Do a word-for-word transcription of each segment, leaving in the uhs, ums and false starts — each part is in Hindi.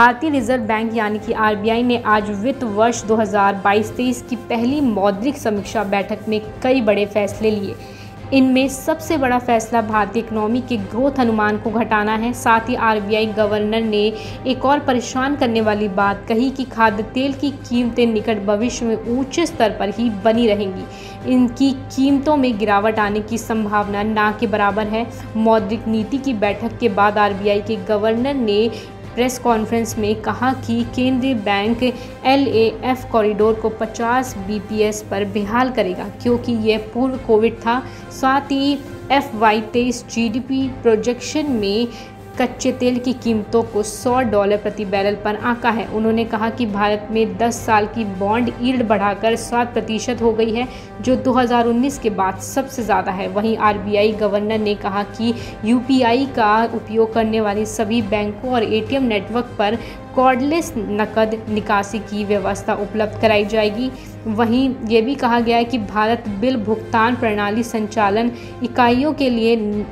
भारतीय रिजर्व बैंक यानी कि आर बी आई ने आज वित्त वर्ष दो हज़ार बाईस तेईस की पहली मौद्रिक समीक्षा बैठक में कई बड़े फैसले लिए। इनमें सबसे बड़ा फैसला भारतीय इकोनॉमी के ग्रोथ अनुमान को घटाना है। साथ ही आर बी आई गवर्नर ने एक और परेशान करने वाली बात कही कि खाद्य तेल की कीमतें निकट भविष्य में ऊंचे स्तर पर ही बनी रहेंगी। इनकी कीमतों में गिरावट आने की संभावना ना के बराबर है। मौद्रिक नीति की बैठक के बाद आर बी आई के गवर्नर ने प्रेस कॉन्फ्रेंस में कहा कि केंद्रीय bank L A F corridor को पचास बी पी एस पर बेहाल करेगा, क्योंकि यह पूर्व कोविड था। साथ ही एफ वाई तेईस जी डी पी प्रोजेक्शन में कच्चे तेल की कीमतों को सौ डॉलर प्रति बैरल पर आंका है। उन्होंने कहा कि भारत में दस साल की बॉन्ड यील्ड बढ़ाकर सात प्रतिशत हो गई है, जो दो हज़ार उन्नीस के बाद सबसे ज़्यादा है। वहीं आर बी आई गवर्नर ने कहा कि यू पी आई का उपयोग करने वाली सभी बैंकों और ए टी एम नेटवर्क पर कॉर्डलेस नकद निकासी की व्यवस्था उपलब्ध कराई जाएगी। वहीं ये भी कहा गया है कि भारत बिल भुगतान प्रणाली संचालन इकाइयों के लिए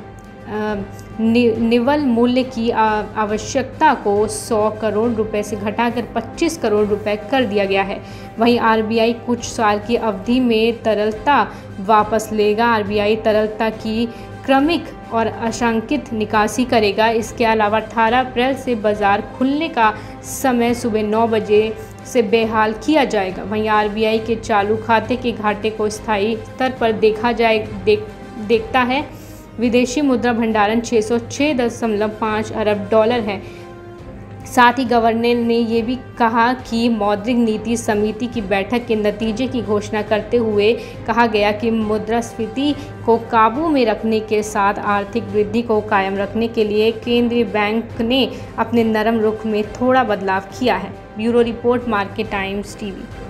निवल मूल्य की आवश्यकता को सौ करोड़ रुपए से घटाकर पच्चीस करोड़ रुपए कर दिया गया है। वहीं आर बी आई कुछ साल की अवधि में तरलता वापस लेगा। आर बी आई तरलता की क्रमिक और आशंकित निकासी करेगा। इसके अलावा अठारह अप्रैल से बाजार खुलने का समय सुबह नौ बजे से बेहाल किया जाएगा। वहीं आर बी आई के चालू खाते के घाटे को स्थायी स्तर पर देखा जाए देख, देखता है। विदेशी मुद्रा भंडारण छह सौ छह दशमलव पाँच अरब डॉलर है। साथ ही गवर्नर ने ये भी कहा कि मौद्रिक नीति समिति की बैठक के नतीजे की घोषणा करते हुए कहा गया कि मुद्रास्फीति को काबू में रखने के साथ आर्थिक वृद्धि को कायम रखने के लिए केंद्रीय बैंक ने अपने नरम रुख में थोड़ा बदलाव किया है। Bureau report, Market Times TV.